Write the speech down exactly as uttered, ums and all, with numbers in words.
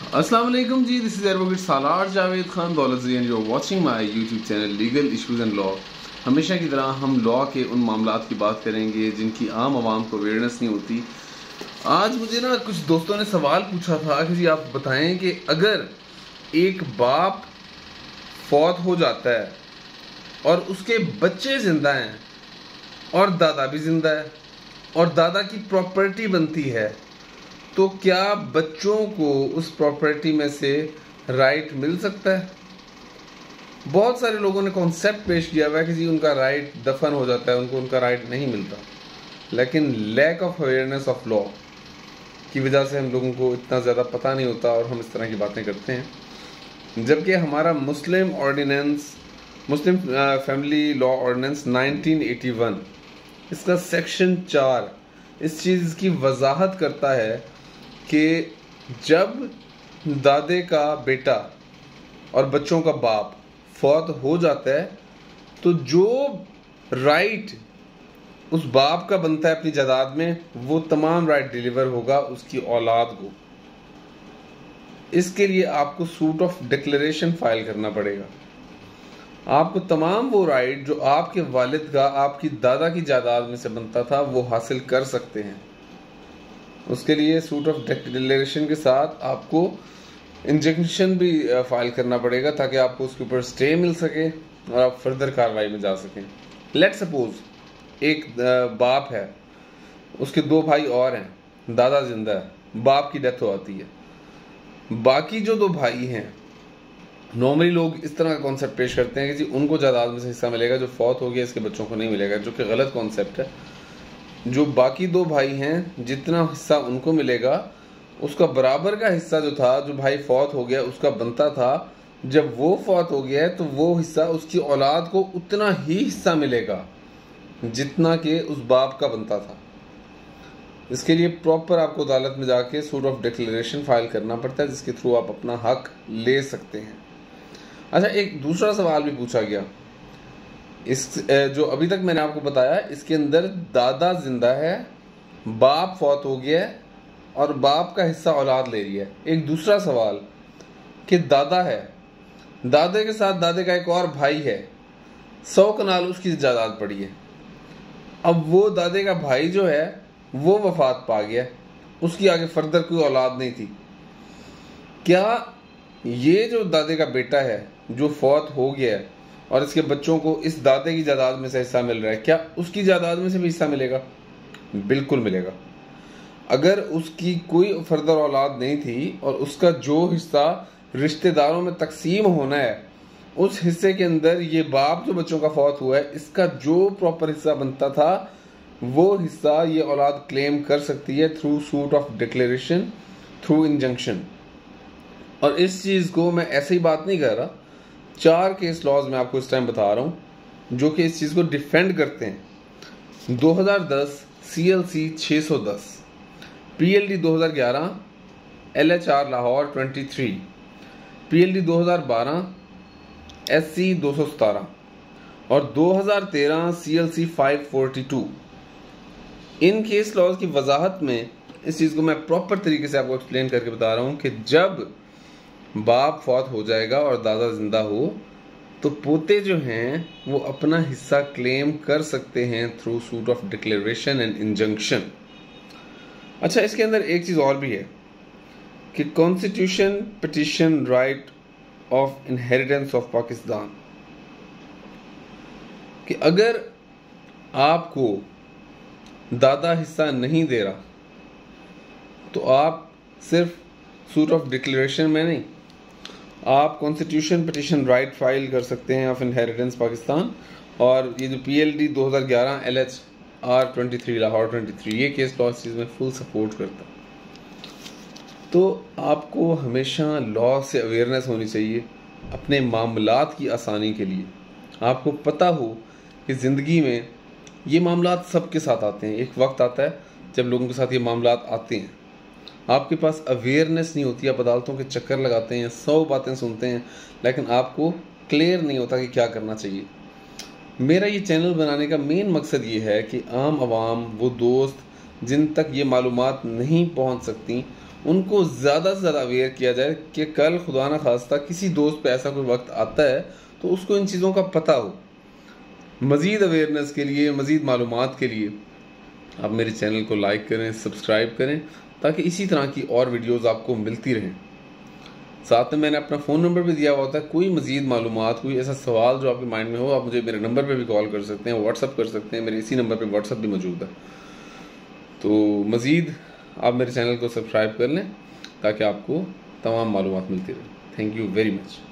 अस्सलाम वालेकुम जी, this is advocate Salar Javed Khan Daulatji and you are watching my YouTube channel legal issues and law. हमेशा की तरह हम लॉ के उन मामलात की बात करेंगे जिनकी आम आवाम को अवेयरनेस नहीं होती। आज मुझे ना कुछ दोस्तों ने सवाल पूछा था कि जी आप बताएं कि अगर एक बाप फौत हो जाता है और उसके बच्चे ज़िंदा हैं और दादा भी ज़िंदा है और दादा की प्रॉपर्टी बनती है, तो क्या बच्चों को उस प्रॉपर्टी में से राइट मिल सकता है? बहुत सारे लोगों ने कॉन्सेप्ट पेश किया हुआ है कि जी उनका राइट दफन हो जाता है, उनको उनका राइट नहीं मिलता। लेकिन lack of awareness of law की वजह से हम लोगों को इतना ज़्यादा पता नहीं होता और हम इस तरह की बातें करते हैं। जबकि हमारा Muslim ordinance Muslim family law ordinance nineteen eighty one, इसका सेक्शन चार इस चीज़ की वजाहत करता है कि जब दादे का बेटा और बच्चों का बाप फौत हो जाता है तो जो राइट उस बाप का बनता है अपनी जायदाद में, वो तमाम राइट डिलीवर होगा उसकी औलाद को। इसके लिए आपको सूट ऑफ डिक्लेरेशन फाइल करना पड़ेगा। आपको तमाम वो राइट जो आपके वालिद का आपकी दादा की जायदाद में से बनता था वो हासिल कर सकते हैं। उसके लिए सूट ऑफ डिक्लेरेशन के साथ आपको इंजंक्शन भी फाइल करना पड़ेगा ताकि आपको उसके ऊपर स्टे मिल सके और आप फर्दर कार्रवाई में जा सकें। लेट सपोज एक बाप है, उसके दो भाई और हैं, दादा जिंदा है, बाप की डेथ हो जाती है। बाकी जो दो भाई हैं, नॉर्मली लोग इस तरह का कॉन्सेप्ट पेश करते हैं कि जी उनको जायदाद में से हिस्सा मिलेगा, जो फौत हो गया इसके बच्चों को नहीं मिलेगा, जो कि गलत कॉन्सेप्ट है। जो बाकी दो भाई हैं, जितना हिस्सा उनको मिलेगा उसका बराबर का हिस्सा जो था, जो भाई फौत हो गया उसका बनता था, जब वो फौत हो गया है तो वो हिस्सा उसकी औलाद को उतना ही हिस्सा मिलेगा जितना कि उस बाप का बनता था। इसके लिए प्रॉपर आपको अदालत में जाके सूट ऑफ डिक्लेरेशन फाइल करना पड़ता है, जिसके थ्रू आप अपना हक ले सकते हैं। अच्छा, एक दूसरा सवाल भी पूछा गया, इस जो अभी तक मैंने आपको बताया, इसके अंदर दादा जिंदा है, बाप फौत हो गया है और बाप का हिस्सा औलाद ले रही है। एक दूसरा सवाल कि दादा है, दादे के साथ दादे का एक और भाई है, सौ कनाल उसकी जायदाद पड़ी है। अब वो दादे का भाई जो है वो वफात पा गया, उसकी आगे फर्दर कोई औलाद नहीं थी। क्या ये जो दादे का बेटा है जो फौत हो गया है और इसके बच्चों को इस दादे की जायदाद में से हिस्सा मिल रहा है, क्या उसकी जायदाद में से भी हिस्सा मिलेगा? बिल्कुल मिलेगा। अगर उसकी कोई फर्दर औलाद नहीं थी और उसका जो हिस्सा रिश्तेदारों में तकसीम होना है, उस हिस्से के अंदर ये बाप जो बच्चों का फौत हुआ है, इसका जो प्रॉपर हिस्सा बनता था वो हिस्सा ये औलाद क्लेम कर सकती है through suit of declaration, through injunction. और इस चीज़ को मैं ऐसे ही बात नहीं कर रहा, चार केस लॉज में आपको इस टाइम बता रहा हूँ जो कि इस चीज़ को डिफेंड करते हैं। दो हज़ार दस सी एल सी छः सौ दस, पी एल डी दो हज़ार ग्यारह, एल एच आर लाहौर तेईस, पी एल डी दो हज़ार बारह, एस सी दो सौ सतारह और दो हज़ार तेरह सी एल सी पाँच सौ बयालीस। इन केस लॉज की वजाहत में इस चीज़ को मैं प्रॉपर तरीके से आपको एक्सप्लेन करके बता रहा हूँ कि जब बाप फौत हो जाएगा और दादा जिंदा हो तो पोते जो हैं वो अपना हिस्सा क्लेम कर सकते हैं through suit of declaration and injunction. अच्छा, इसके अंदर एक चीज़ और भी है कि constitution petition right of inheritance of Pakistan, कि अगर आपको दादा हिस्सा नहीं दे रहा तो आप सिर्फ सूट ऑफ डिक्लेरेशन में नहीं, आप कॉन्स्टिट्यूशन पिटिशन राइट फाइल कर सकते हैं ऑफ इनहेरिटेंस पाकिस्तान। और ये जो पी एल डी दो हज़ार ग्यारह एल एच आर तेईस लाहौर तेईस, ये केस लॉ इस चीज़ में फुल सपोर्ट करता है। तो आपको हमेशा लॉ से अवेयरनेस होनी चाहिए अपने मामलात की आसानी के लिए। आपको पता हो कि ज़िंदगी में ये मामलात सबके साथ आते हैं। एक वक्त आता है जब लोगों के साथ ये मामलात आते हैं, आपके पास अवेयरनेस नहीं होती, आप अदालतों के चक्कर लगाते हैं, सौ बातें सुनते हैं, लेकिन आपको क्लियर नहीं होता कि क्या करना चाहिए। मेरा ये चैनल बनाने का मेन मकसद ये है कि आम आवाम, वो दोस्त जिन तक ये मालूमात नहीं पहुंच सकती, उनको ज़्यादा से ज़्यादा अवेयर किया जाए कि कल खुदा न खास्ता किसी दोस्त पे ऐसा कोई वक्त आता है तो उसको इन चीज़ों का पता हो। मज़ीद अवेयरनेस के लिए, मज़ीद मालूमात के लिए आप मेरे चैनल को लाइक करें, सब्सक्राइब करें, ताकि इसी तरह की और वीडियोस आपको मिलती रहें। साथ में मैंने अपना फ़ोन नंबर भी दिया हुआ होता है। कोई मज़ीद मालूमात, कोई ऐसा सवाल जो आपके माइंड में हो, आप मुझे मेरे नंबर पे भी कॉल कर सकते हैं, व्हाट्सअप कर सकते हैं। मेरे इसी नंबर पे व्हाट्सअप भी मौजूद है। तो मज़ीद आप मेरे चैनल को सब्सक्राइब कर लें ताकि आपको तमाम मालूमात मिलती रहे। Thank you very much.